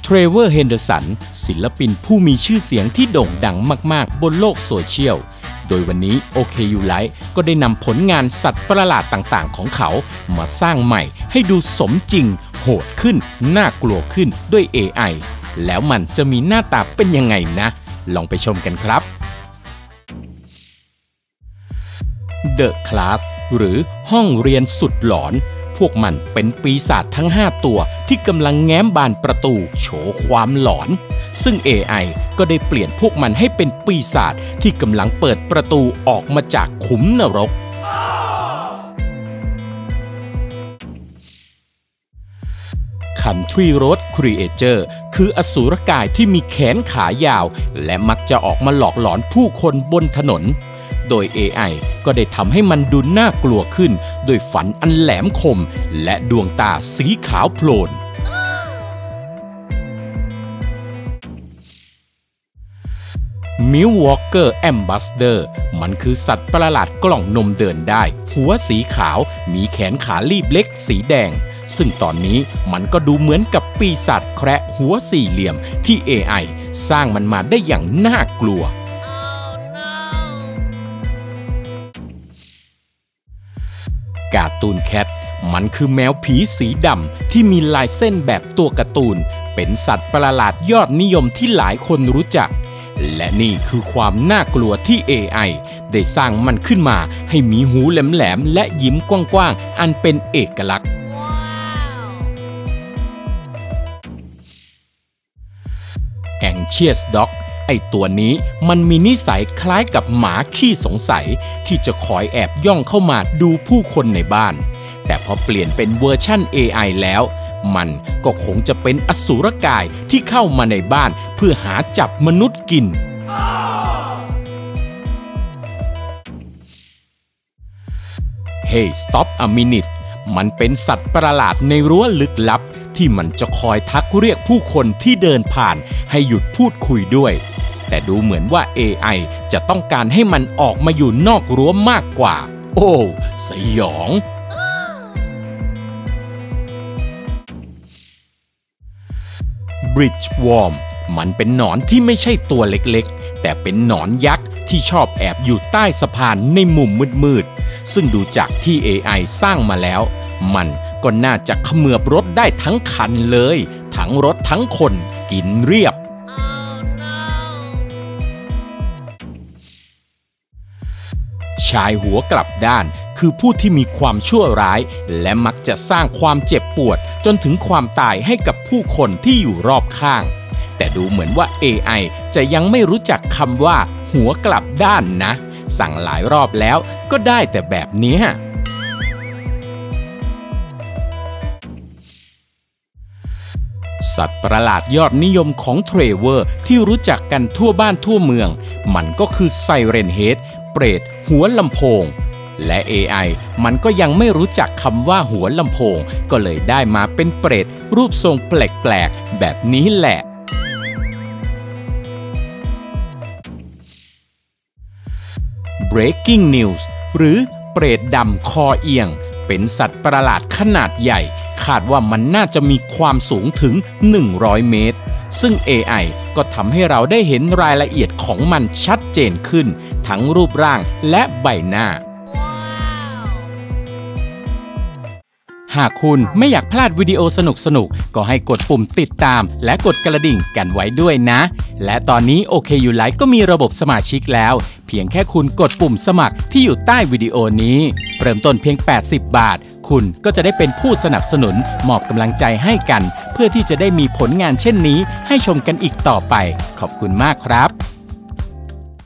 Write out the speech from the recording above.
เทรเวอร์ เฮนเดอร์สันศิลปินผู้มีชื่อเสียงที่โด่งดังมากๆบนโลกโซเชียลโดยวันนี้ OKU Live ก็ได้นำผลงานสัตว์ประหลาดต่างๆของเขามาสร้างใหม่ให้ดูสมจริงโหดขึ้นน่ากลัวขึ้นด้วย AI แล้วมันจะมีหน้าตาเป็นยังไงนะลองไปชมกันครับ The Class หรือห้องเรียนสุดหลอนพวกมันเป็นปีศาจทั้ง5ตัวที่กำลังแง้มบานประตูโชว์ความหลอนซึ่ง AI ก็ได้เปลี่ยนพวกมันให้เป็นปีศาจที่กำลังเปิดประตูออกมาจากขุมนรกCountry Road Creature คืออสูรกายที่มีแขนขายาวและมักจะออกมาหลอกหลอนผู้คนบนถนนโดย AI ก็ได้ทำให้มันดูน่ากลัวขึ้นโดยฝันอันแหลมคมและดวงตาสีขาวโพลนมิลวอล์กเกอร์แอมบาสเดอร์มันคือสัตว์ประหลาดกล่องนมเดินได้หัวสีขาวมีแขนขาลีบเล็กสีแดงซึ่งตอนนี้มันก็ดูเหมือนกับปีศาจแคระหัวสี่เหลี่ยมที่ AI สร้างมันมาได้อย่างน่ากลัวการ์ตูนแคทมันคือแมวผีสีดำที่มีลายเส้นแบบตัวการ์ตูนเป็นสัตว์ประหลาดยอดนิยมที่หลายคนรู้จักและนี่คือความน่ากลัวที่ AI ได้สร้างมันขึ้นมาให้มีหูแหลมๆและยิ้มกว้างๆอันเป็นเอกลักษณ์Anxious Dog ไอตัวนี้มันมีนิสัยคล้ายกับหมาขี้สงสัยที่จะคอยแอบย่องเข้ามาดูผู้คนในบ้านแต่พอเปลี่ยนเป็นเวอร์ชั่น AI แล้วมันก็คงจะเป็นอสูรกายที่เข้ามาในบ้านเพื่อหาจับมนุษย์กิน Hey Stop a Minute มันเป็นสัตว์ประหลาดในรั้วลึกลับที่มันจะคอยทักเรียกผู้คนที่เดินผ่านให้หยุดพูดคุยด้วยแต่ดูเหมือนว่า AI จะต้องการให้มันออกมาอยู่นอกรั้วมากกว่าโอ้สยองBridgworm มันเป็นหนอนที่ไม่ใช่ตัวเล็กๆแต่เป็นหนอนยักษ์ที่ชอบแอบอยู่ใต้สะพานในมุมมืดๆซึ่งดูจากที่ AI สร้างมาแล้วมันก็น่าจะเขมือบรถได้ทั้งคันเลยทั้งรถทั้งคนกินเรียบชายหัวกลับด้านคือผู้ที่มีความชั่วร้ายและมักจะสร้างความเจ็บปวดจนถึงความตายให้กับผู้คนที่อยู่รอบข้างแต่ดูเหมือนว่า AI จะยังไม่รู้จักคำว่าหัวกลับด้านนะสั่งหลายรอบแล้วก็ได้แต่แบบนี้สัตว์ประหลาดยอดนิยมของเทรเวอร์ที่รู้จักกันทั่วบ้านทั่วเมืองมันก็คือไซเรนเฮดเปรตหัวลำโพงและ AI มันก็ยังไม่รู้จักคำว่าหัวลำโพงก็เลยได้มาเป็นเปรตรูปทรงแปลกๆแบบนี้แหละ Breaking News หรือเปรตดำคอเอียงเป็นสัตว์ประหลาดขนาดใหญ่คาดว่ามันน่าจะมีความสูงถึง100 เมตรซึ่ง AI ก็ทำให้เราได้เห็นรายละเอียดของมันชัดเจนขึ้นทั้งรูปร่างและใบหน้า หากคุณไม่อยากพลาดวิดีโอสนุกๆก็ให้กดปุ่มติดตามและกดกระดิ่งกันไว้ด้วยนะและตอนนี้ OKU Live ก็มีระบบสมาชิกแล้วเพียงแค่คุณกดปุ่มสมัครที่อยู่ใต้วิดีโอนี้เริ่มต้นเพียง80 บาทคุณก็จะได้เป็นผู้สนับสนุนมอบกำลังใจให้กันเพื่อที่จะได้มีผลงานเช่นนี้ให้ชมกันอีกต่อไปขอบคุณมากครับ